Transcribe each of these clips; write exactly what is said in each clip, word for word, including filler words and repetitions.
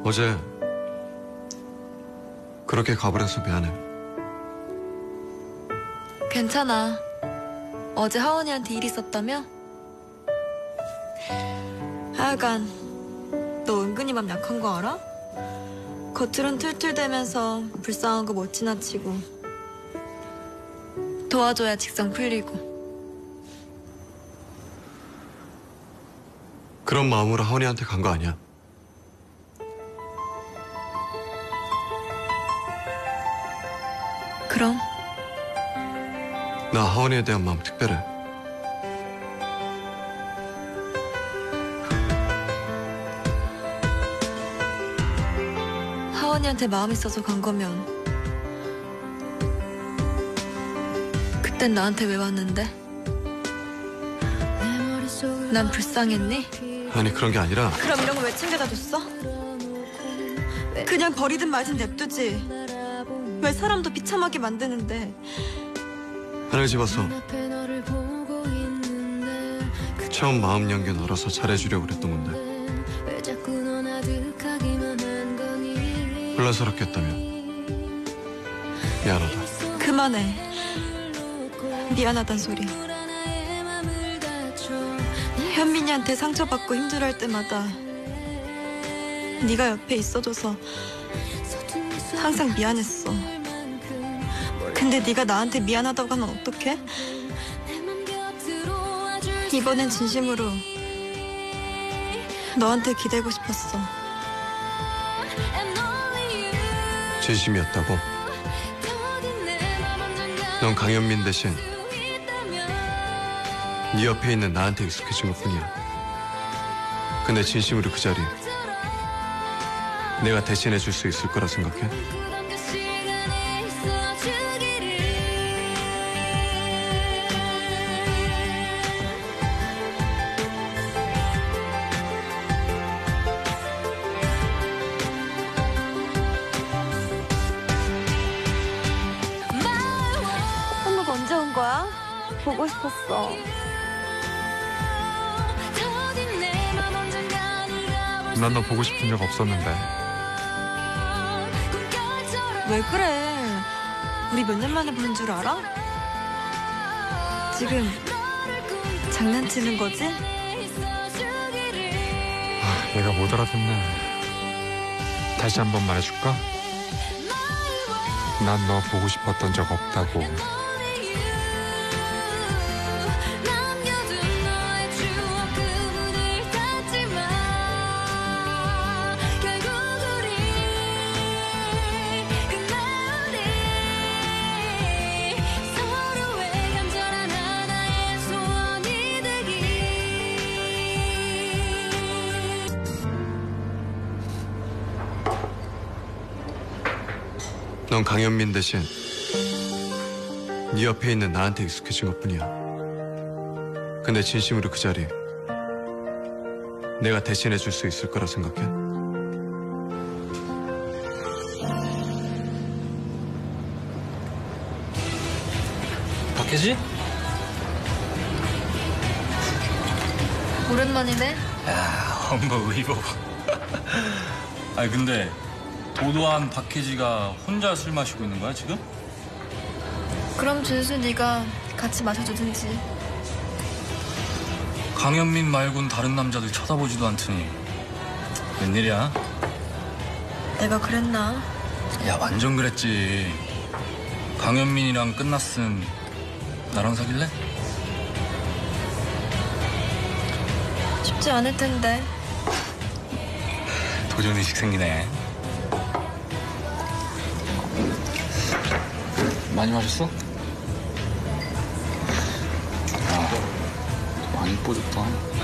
어제 그렇게 가버려서 미안해. 괜찮아. 어제 하원이한테 일 있었다며? 하여간 너 은근히 맘 약한 거 알아? 겉으론 툴툴대면서 불쌍한 거 못 지나치고 도와줘야 직성 풀리고. 그런 마음으로 하원이한테 간 거 아니야. 그럼? 나 하원이에 대한 마음 특별해. 하원이한테 마음 있어서 간 거면 그땐 나한테 왜 왔는데? 난 불쌍했니? 아니 그런 게 아니라 그럼 이런 거 왜 챙겨다 줬어? 그냥 버리든 말든 냅두지. 왜 사람도 비참하게 만드는데. 하늘 집어서 처음 마음 연결 널어서 잘해주려고 그랬던 건데 혼란스럽게 했다면 미안하다. 그만해. 미안하단 소리. 현민이한테 상처받고 힘들어할 때마다 네가 옆에 있어줘서 항상 미안했어. 근데 네가 나한테 미안하다고 하면 어떡해? 이번엔 진심으로 너한테 기대고 싶었어. 진심이었다고? 넌 강현민 대신 네 옆에 있는 나한테 익숙해진 것뿐이야. 근데 진심으로 그 자리 내가 대신해줄 수 있을 거라 생각해? 한국 언제 온 거야? 보고 싶었어. 난 너 보고 싶은 적 없었는데. 왜 그래? 우리 몇 년 만에 보는 줄 알아? 지금 장난치는 거지? 아, 얘가 못 알아듣네. 다시 한번 말해줄까? 난 너 보고 싶었던 적 없다고. 넌 강현민 대신 네 옆에 있는 나한테 익숙해진 것뿐이야. 근데 진심으로 그 자리 내가 대신해줄 수 있을 거라 생각해? 박혜지? 오랜만이네. 야, 엄마 의복. 아니 근데 도도한 박혜지가 혼자 술 마시고 있는 거야 지금? 그럼 준수 네가 같이 마셔주든지. 강현민 말곤 다른 남자들 쳐다보지도 않더니 웬일이야? 내가 그랬나? 야 완전 그랬지. 강현민이랑 끝났음 나랑 사귈래? 쉽지 않을 텐데. 도전의식 생기네. 많이 마셨어? 아, 많이 뽀졌다.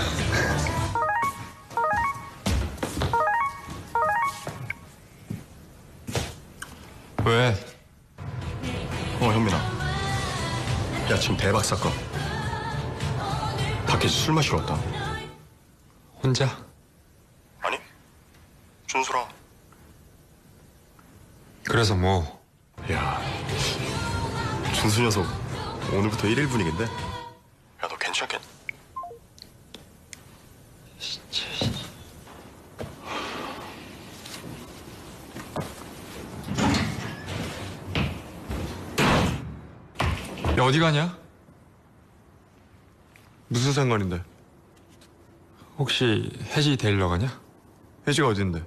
왜? 어, 현민아. 야, 지금 대박 사건. 밖에서 술 마시러 왔다. 혼자? 아니, 준수랑. 그래서 뭐? 야, 준수 녀석 오늘부터 일 일 분위기인데? 야, 너 괜찮겠? 어디 가냐? 무슨 상관인데? 혹시 혜지 데리러 가냐? 혜지가 어딘데?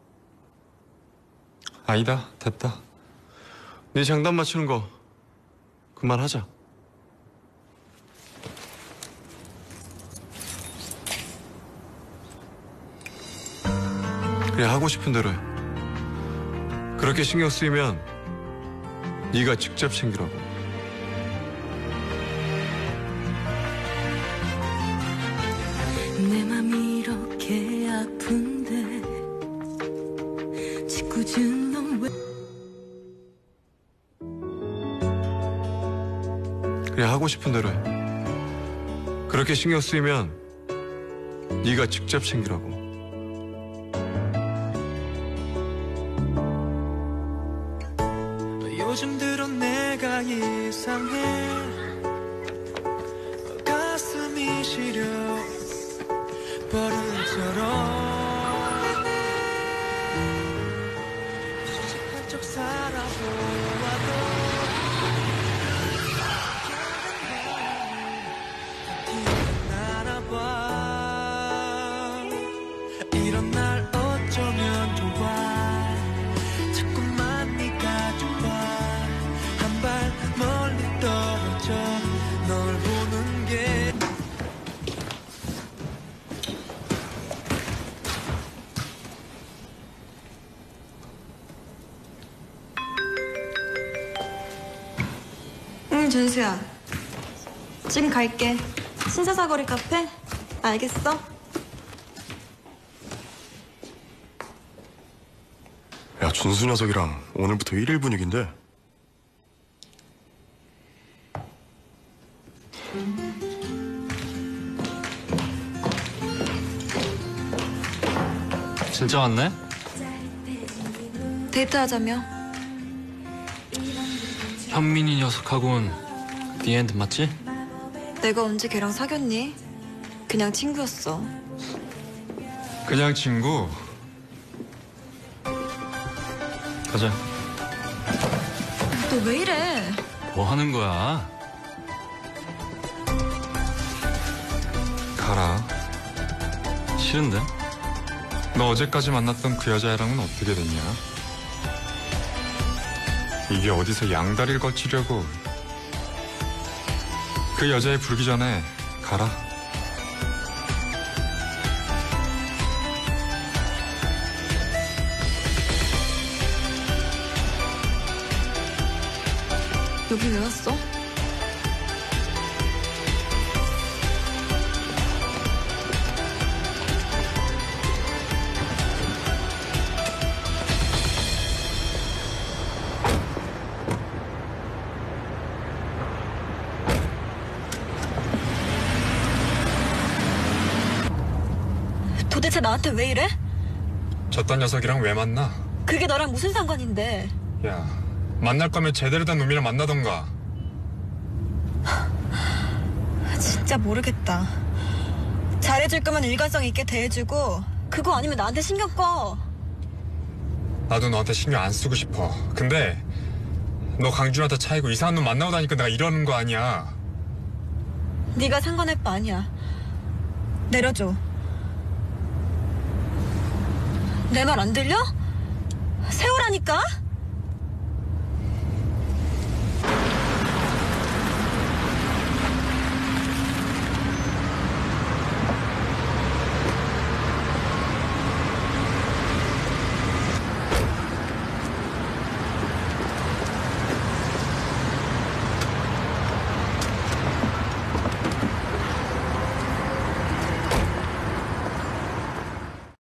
아니다. 됐다. 네 장단 맞추는 거 그만하자. 그냥 하고 싶은 대로 해. 그렇게 신경 쓰이면 네가 직접 챙기라고. 내 맘이 이렇게 아픈데 짓궂은 넌 왜 그냥 하고 싶은 대로 해. 그렇게 신경 쓰이면 네가 직접 챙기라고. 요즘 들어 내가 이상해 가슴이 시려 버릇처럼 수집한 척 살아보아도 티가 나나봐. 이런 날 어쩌면 좋아. 자꾸만 네가 좋아. 한 발 멀리 떨어져 널 보는 게. 응, 준수야. 지금 갈게. 신사사거리 카페? 알겠어? 야, 준수 녀석이랑 오늘부터 일일 분위기인데. 진짜 왔네? 데이트하자며. 현민이 녀석하고는 디엔드 맞지? 내가 언제 걔랑 사귀었니? 그냥 친구였어. 그냥 친구. 가자. 너 왜 이래? 뭐 하는 거야? 가라. 싫은데? 너 어제까지 만났던 그 여자애랑은 어떻게 됐냐? 이게 어디서 양다리를 거치려고. 그 여자애 부르기 전에 가라. 여기 왜 왔어? 도대체 나한테 왜 이래? 저딴 녀석이랑 왜 만나? 그게 너랑 무슨 상관인데? 야, 만날 거면 제대로 된 놈이랑 만나던가. 진짜 모르겠다. 잘해줄 거면 일관성 있게 대해주고 그거 아니면 나한테 신경 꺼. 나도 너한테 신경 안 쓰고 싶어. 근데 너 강준한테 차이고 이상한 놈 만나고 다니까 내가 이러는 거 아니야. 네가 상관할 바 아니야. 내려줘. 내 말 안 들려? 세우라니까?